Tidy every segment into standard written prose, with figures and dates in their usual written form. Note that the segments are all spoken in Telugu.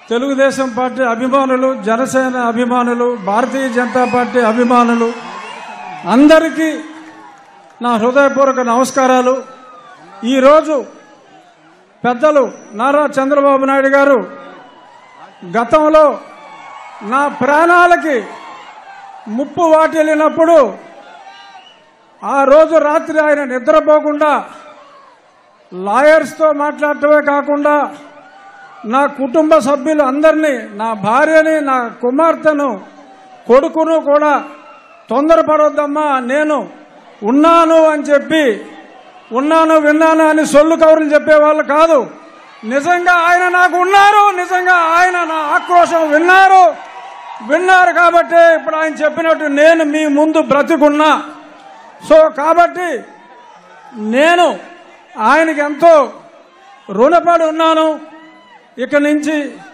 తెలుగుదేశం పార్టీ అభిమానులు, జనసేన అభిమానులు, భారతీయ జనతా పార్టీ అభిమానులు అందరికీ నా హృదయపూర్వక నమస్కారాలు. ఈరోజు పెద్దలు నారా చంద్రబాబు నాయుడు గారు గతంలో నా ప్రాణాలకి ముప్పు వాటిల్లినప్పుడు ఆ రోజు రాత్రి ఆయన నిద్రపోకుండా లాయర్స్తో మాట్లాడటమే కాకుండా నా కుటుంబ సభ్యులు అందరినీ, నా భార్యని, నా కుమార్తెను, కొడుకును కూడా తొందరపడొద్దమ్మా, నేను ఉన్నాను అని చెప్పి, ఉన్నాను విన్నాను అని సొల్లు కౌరులు చెప్పేవాళ్ళు కాదు. నిజంగా ఆయన నాకు ఉన్నారు, నిజంగా ఆయన నా ఆక్రోశం విన్నారు కాబట్టి ఇప్పుడు ఆయన చెప్పినట్టు నేను మీ ముందు బ్రతికున్నా. సో కాబట్టి నేను ఆయనకి ఎంతో రుణపడి ఉన్నాను. ఇక నుంచి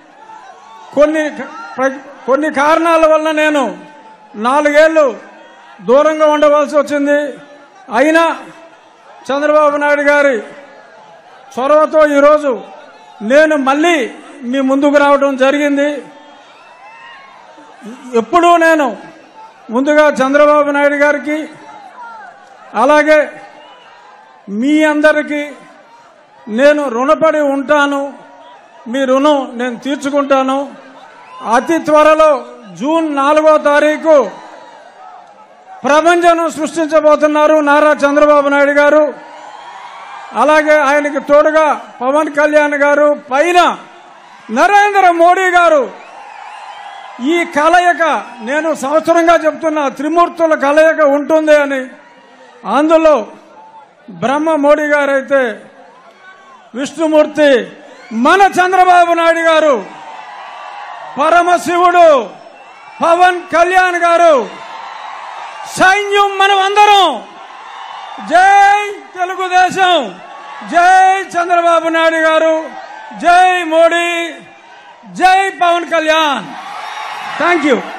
కొన్ని కారణాల వల్ల నేను 4 ఏళ్లు దూరంగా ఉండవలసి వచ్చింది. అయినా చంద్రబాబు నాయుడు గారి చొరవతో ఈరోజు నేను మళ్ళీ మీ ముందుకు రావడం జరిగింది. ఎప్పుడూ నేను ముందుగా చంద్రబాబు నాయుడు గారికి, అలాగే మీ అందరికీ నేను రుణపడి ఉంటాను. మీ రుణం నేను తీర్చుకుంటాను. అతి త్వరలో జూన్ 4వ తారీఖు ప్రపంచం సృష్టించబోతున్నారు నారా చంద్రబాబు నాయుడు గారు. అలాగే ఆయనకి తోడుగా పవన్ కళ్యాణ్ గారు, పైన నరేంద్ర మోడీ గారు. ఈ కలయిక నేను సంవత్సరంగా చెప్తున్నా, త్రిమూర్తుల కలయిక ఉంటుంది అని. అందులో బ్రహ్మ మోడీ గారు అయితే విష్ణుమూర్తి మన చంద్రబాబు నాయుడు గారు, పరమశివుడు పవన్ కళ్యాణ్ గారు, సైన్యం మనం అందరం. జై తెలుగుదేశం, జై చంద్రబాబు నాయుడు గారు, జై మోడీ, జై పవన్ కళ్యాణ్. Thank you.